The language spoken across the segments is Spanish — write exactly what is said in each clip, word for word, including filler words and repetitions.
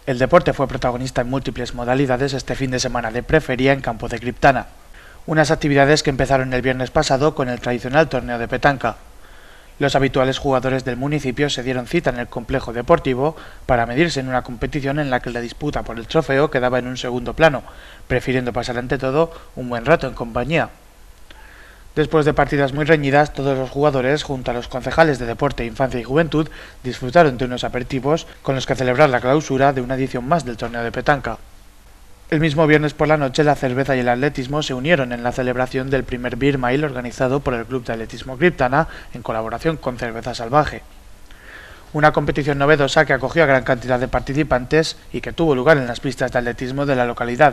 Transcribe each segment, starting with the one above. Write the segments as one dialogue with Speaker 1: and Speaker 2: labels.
Speaker 1: El deporte fue protagonista en múltiples modalidades este fin de semana de prefería en campo de Criptana, unas actividades que empezaron el viernes pasado con el tradicional torneo de petanca. Los habituales jugadores del municipio se dieron cita en el complejo deportivo para medirse en una competición en la que la disputa por el trofeo quedaba en un segundo plano, prefiriendo pasar ante todo un buen rato en compañía. Después de partidas muy reñidas, todos los jugadores, junto a los concejales de Deporte, Infancia y Juventud, disfrutaron de unos aperitivos con los que celebrar la clausura de una edición más del torneo de petanca. El mismo viernes por la noche, la cerveza y el atletismo se unieron en la celebración del primer Beer Mile organizado por el Club de Atletismo Criptana en colaboración con Cerveza Salvaje. Una competición novedosa que acogió a gran cantidad de participantes y que tuvo lugar en las pistas de atletismo de la localidad.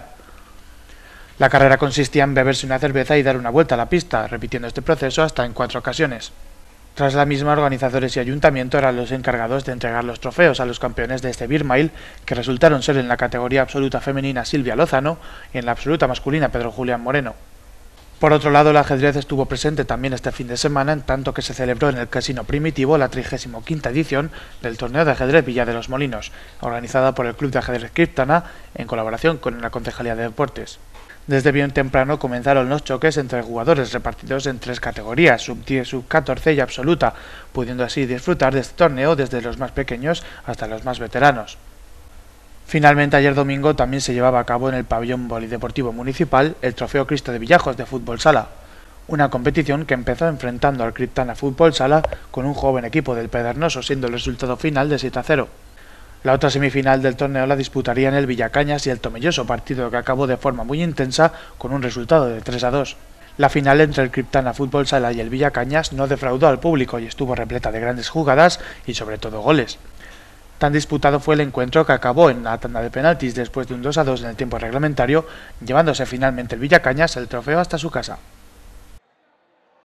Speaker 1: La carrera consistía en beberse una cerveza y dar una vuelta a la pista, repitiendo este proceso hasta en cuatro ocasiones. Tras la misma, organizadores y ayuntamiento eran los encargados de entregar los trofeos a los campeones de este Beer Mile, que resultaron ser en la categoría absoluta femenina Silvia Lozano y en la absoluta masculina Pedro Julián Moreno. Por otro lado, el ajedrez estuvo presente también este fin de semana, en tanto que se celebró en el Casino Primitivo la trigésima quinta edición del torneo de ajedrez Villa de los Molinos, organizada por el Club de Ajedrez Criptana en colaboración con la Concejalía de Deportes. Desde bien temprano comenzaron los choques entre jugadores repartidos en tres categorías, sub diez, sub catorce y absoluta, pudiendo así disfrutar de este torneo desde los más pequeños hasta los más veteranos. Finalmente, ayer domingo también se llevaba a cabo en el pabellón polideportivo municipal el Trofeo Cristo de Villajos de Fútbol Sala, una competición que empezó enfrentando al Criptana Fútbol Sala con un joven equipo del Pedregoso, siendo el resultado final de siete a cero. La otra semifinal del torneo la disputarían el Villacañas y el Tomelloso, partido que acabó de forma muy intensa con un resultado de tres a dos. La final entre el Criptana Fútbol Sala y el Villacañas no defraudó al público y estuvo repleta de grandes jugadas y sobre todo goles. Tan disputado fue el encuentro que acabó en la tanda de penaltis después de un dos a dos en el tiempo reglamentario, llevándose finalmente el Villacañas el trofeo hasta su casa.